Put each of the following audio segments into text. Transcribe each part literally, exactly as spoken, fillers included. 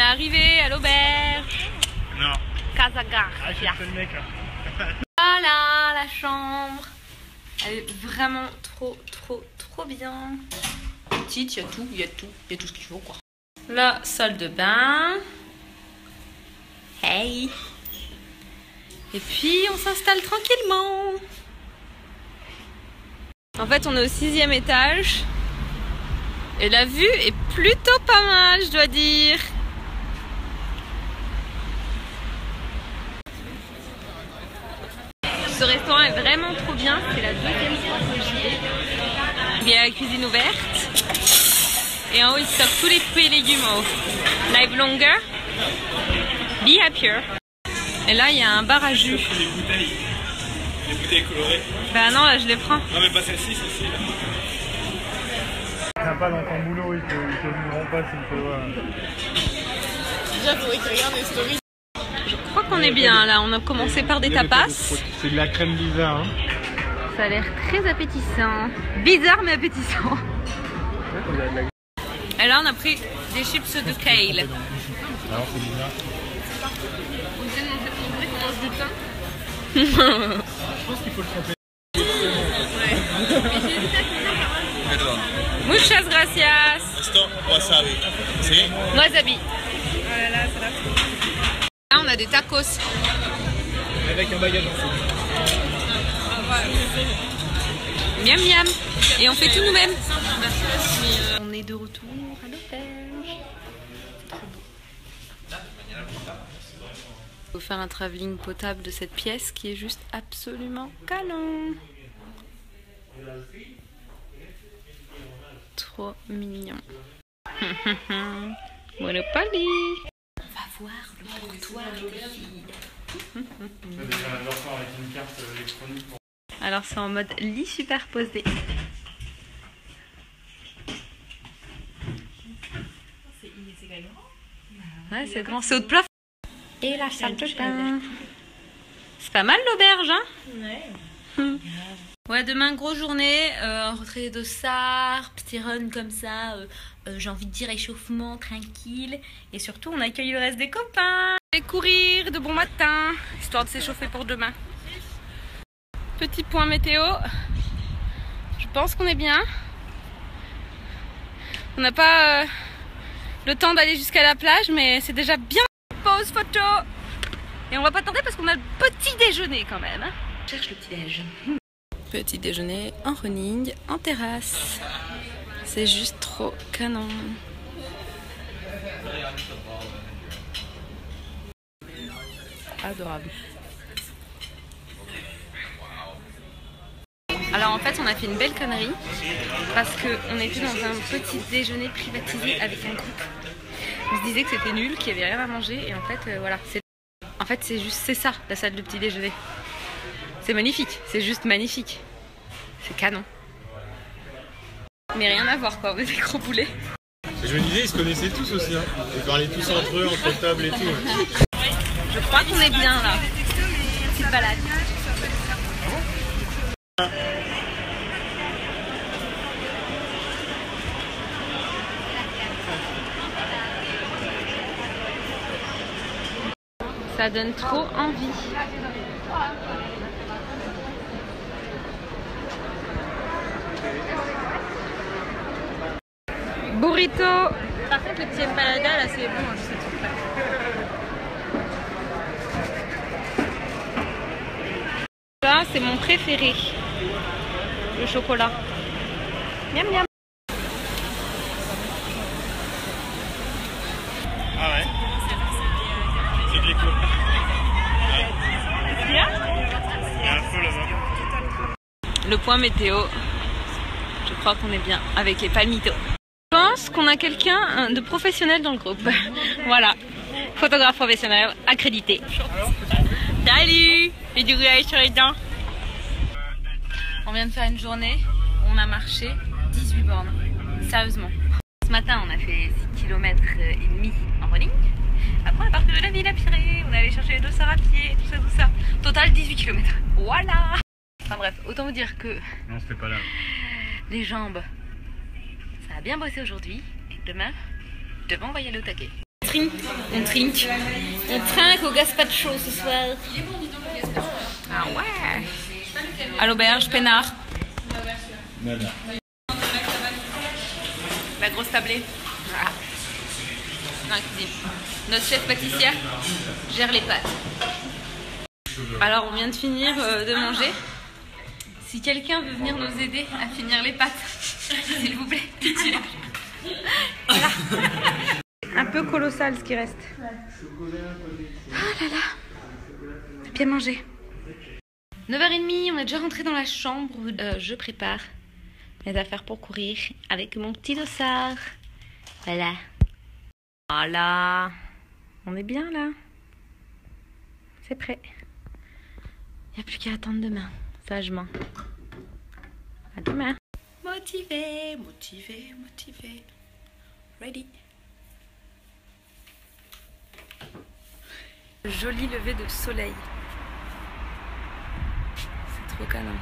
arrivé à l'auberge. Non. Casa Garcia. Ah, je suis le mec là. Voilà la chambre. Elle est vraiment trop, trop, trop bien. Petite, il y a tout, il y a tout, il y a tout ce qu'il faut quoi. La salle de bain. Hey. Et puis on s'installe tranquillement. En fait, on est au sixième étage. Et la vue est plutôt pas mal, je dois dire. Ce restaurant est vraiment trop bien. C'est la deuxième fois que j'y vais. Il y a la cuisine ouverte. Et en haut, ils servent tous les fruits et légumes en haut. Live longer. Be happier. Et là, il y a un bar à jus. Les bouteilles. Les bouteilles colorées. Bah non, là, je les prends. Non, mais pas celle-ci, celle-ci. Sympa dans ton boulot, ils te, ils te jugeront pas s'il te voient. Déjà, faudrait qu'ils regardent les stories. Je crois qu'on est bien là. On a commencé par des tapas. C'est de la crème bizarre. Hein. Ça a l'air très appétissant. Bizarre mais appétissant. Et là, on a pris des chips de kale. Alors, c'est bizarre. On mange du pain. Je pense qu'il faut le tremper. Muchas gracias. Esto, wasabi. ¿Sí? Wasabi. Voilà, c'est là. Là, on a des tacos. Avec un bagage en dessous. Miam miam. Et on fait tout nous-mêmes. On est de retour à l'auberge. C'est trop beau. Il faut faire un travelling potable de cette pièce qui est juste absolument canon. Trop mignon. Monopoly. On va voir le comptoir des filles. Alors c'est en mode lit superposé. Ouais, c'est grand, c'est haut de plafond. Et la salle de bain. C'est pas mal l'auberge, hein? Ouais. Ouais, demain, grosse journée, euh, rentrée d'Ossard, petit run comme ça, euh, euh, j'ai envie de dire échauffement, tranquille. Et surtout, on accueille le reste des copains. Et courir de bon matin, histoire de s'échauffer pour demain. Petit point météo. Je pense qu'on est bien. On n'a pas euh, le temps d'aller jusqu'à la plage, mais c'est déjà bien. Pause photo. Et on va pas tarder parce qu'on a le petit déjeuner quand même. Hein. On cherche le petit déj. Petit déjeuner en running, en terrasse. C'est juste trop canon. Adorable. Alors en fait on a fait une belle connerie parce qu'on était dans un petit déjeuner privatisé avec un groupe. On se disait que c'était nul, qu'il n'y avait rien à manger et en fait euh, voilà. En fait c'est juste c'est ça la salle de petit déjeuner. C'est magnifique, c'est juste magnifique. C'est canon. Mais rien à voir quoi, avec des gros boulets. Je me disais, ils se connaissaient tous aussi. Hein. Ils parlaient tous entre eux, entre tables et tout. Ouais. Je crois qu'on est bien là. Petite balade. Ça donne trop envie. Burrito. Par contre le petit empanada là c'est bon, je sais tout. Ça c'est mon préféré. Le chocolat. Miam miam. Ah ouais. C'est de l'écho. Qu'est-ce qu'il y a ? Il y a un feu là-bas. Le point météo. Je crois qu'on est bien avec les palmitos. Je pense qu'on a quelqu'un de professionnel dans le groupe. Voilà. Photographe professionnel accrédité. Salut! J'ai du rouillage sur les dents. On vient de faire une journée où on a marché dix-huit bornes. Sérieusement. Ce matin, on a fait six kilomètres et demi en running. Après, on est parti de la ville à Pirée. On est allé chercher les deux sœurs à pied, tout ça, tout ça. Total dix-huit kilomètres. Voilà! Enfin bref, autant vous dire que... Non, c'était pas là. Les jambes, ça a bien bossé aujourd'hui. Et demain, demain on va y aller au taquet. trinque, on trinque, on trinque au gazpacho ce soir. Ah ouais. À l'auberge, peinard. La grosse tablée. Ah. Dans la cuisine. Notre chef pâtissière gère les pâtes. Alors on vient de finir euh, de manger. Si quelqu'un veut venir nous aider à finir les pâtes, s'il vous plaît, pitié. Voilà. Un peu colossal ce qui reste. Oh là là. Bien mangé. neuf heures trente, on est déjà rentré dans la chambre. Euh, je prépare mes affaires pour courir avec mon petit dossard. Voilà. Voilà. On est bien là. C'est prêt. Il n'y a plus qu'à attendre demain. Sagement. À demain. Motivé, motivé, motivé. Ready. Joli lever de soleil. C'est trop câlin.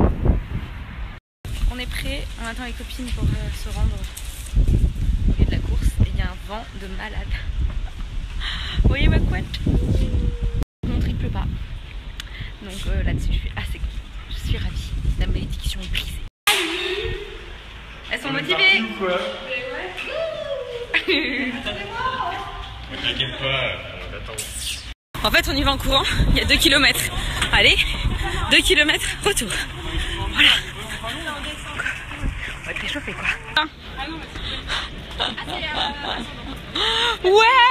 On est prêt, on attend les copines pour euh, se rendre au lieu de la course. Et il y a un vent de malade. Vous voyez ma couette? Mon il pleut pas. Donc euh, là-dessus, je suis assez contente. Je suis ravie. La malédiction est brisée. Elles sont motivées. T'inquiète pas, on t'attend. En fait, on y va en courant. Il y a deux kilomètres. Allez, deux kilomètres, retour. Voilà. On va être réchauffé quoi. Ouais.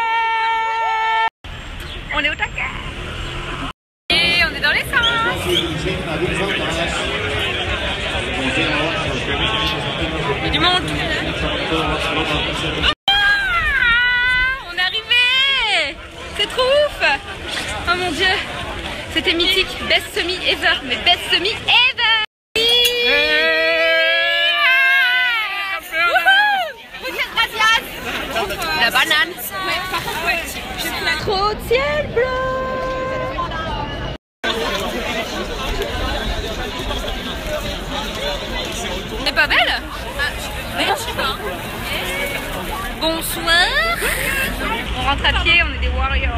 On est au taquet. Et on est dans l'essence. Il y a du monde. On est arrivé. C'est trop ouf. Oh mon dieu. C'était mythique. Best semi ever. Mais best semi ever. La banane. Trop de ciel bleu. Elle est pas belle? Ah, je sais pas. Bonsoir. On rentre à pied, on est des warriors.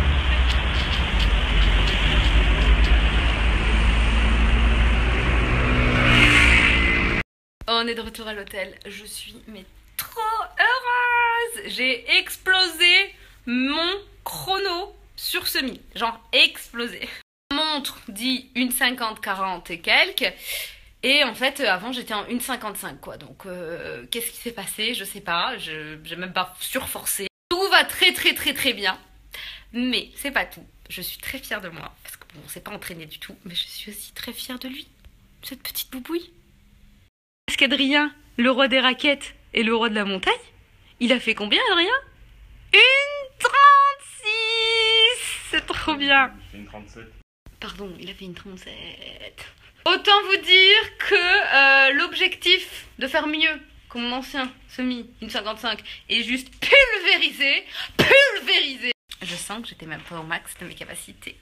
On est de retour à l'hôtel. Je suis mais trop heureuse. J'ai explosé mon chrono sur semi. Genre explosé. Ma montre dit une cinquante quarante et quelques. Et en fait, avant, j'étais en une cinquante-cinq quoi. Donc, euh, qu'est-ce qui s'est passé? Je sais pas. Je j'ai même pas surforcé. Tout va très très très très bien. Mais c'est pas tout. Je suis très fière de moi. Parce que bon, on s'est pas entraîné du tout. Mais je suis aussi très fière de lui. Cette petite boubouille. Parce qu'Adrien, le roi des raquettes et le roi de la montagne, il a fait combien, Adrien? Une trente-six. C'est trop bien. Il fait une trente-sept. Pardon, il a fait une trente-sept. Autant vous dire que euh, l'objectif de faire mieux que mon ancien semi, une cinquante-cinq, est juste pulvérisé, pulvérisé. Je sens que j'étais même pas au max de mes capacités.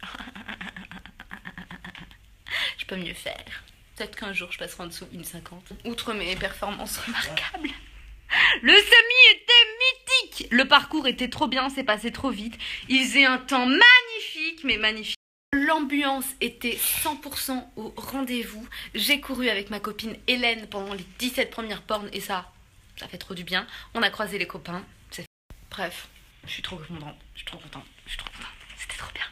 Je peux mieux faire. Peut-être qu'un jour je passerai en dessous une cinquante. Outre mes performances remarquables, le semi était mythique. Le parcours était trop bien, c'est passé trop vite. Il faisait un temps magnifique, mais magnifique. L'ambiance était cent pour cent au rendez-vous. J'ai couru avec ma copine Hélène pendant les dix-sept premières bornes et ça, ça fait trop du bien. On a croisé les copains. Bref, je suis trop contente. Je suis trop contente. Je suis trop contente. C'était trop bien.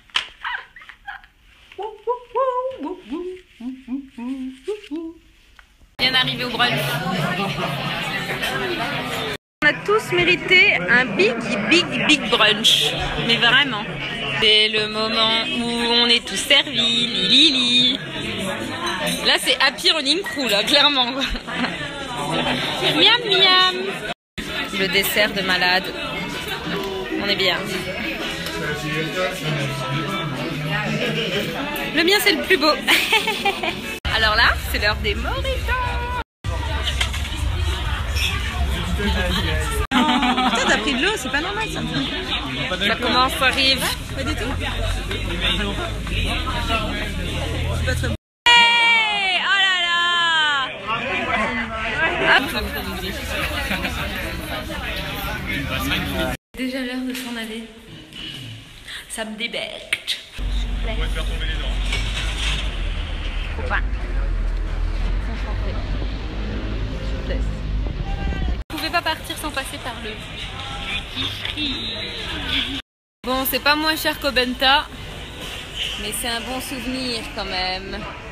Bien arrivé au brunch. On a tous mérité un big, big, big brunch. Mais vraiment. C'est le moment où on est tous servis. Lili. Là, c'est happy running crew, là, clairement. Miam, miam. Le dessert de malade. On est bien. Le mien, c'est le plus beau. Alors là, c'est l'heure des moritons. Putain, t'as pris de l'eau, c'est pas normal ça. Ça commence, ça arrive. Pas du tout. Hey, oh là là. Hop. Déjà l'heure de s'en aller. Ça me débecte. On pourrait te faire tomber les dents. Copain. Concentré. Souplesse. Vous pouvez pas partir sans passer par le... Bon, c'est pas moins cher qu'au Benta, mais c'est un bon souvenir quand même.